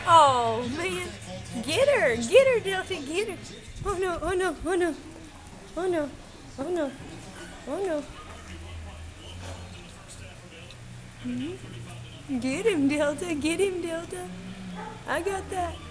Oh, man. Get her, Delta, get her. Oh, no, oh, no, oh, no. Oh, no, oh, no, oh, no. Get him, Delta, get him, Delta. I got that.